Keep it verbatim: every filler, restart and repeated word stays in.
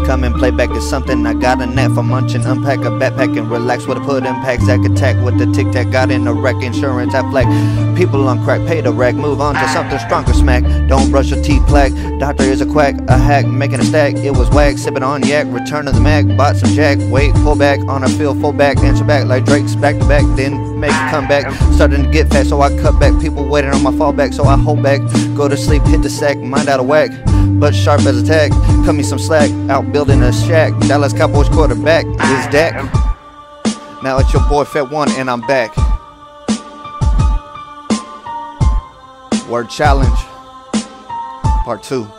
Come and play back is something I got a knack for munching. Unpack a backpack and relax with a put impacts. Zack attack with the tic tac. Got in a wreck, insurance I flag. People on crack, pay the rack. Move on to something stronger, smack. Don't brush your teeth, plaque. Doctor is a quack, a hack, making a stack. It was whack, sipping on yak. Return to the Mac, bought some jack. Wait, pull back on a field, full back, answer back like Drake's back to back. Then make a comeback. Starting to get fat, so I cut back. People waiting on my fallback, so I hold back. Go to sleep, hit the sack, mind out of whack, but sharp as a tack. Cut me some slack, out building a shack. Dallas Cowboys quarterback is Dak. Now it's your boy Fed One and I'm back. Word challenge, part two.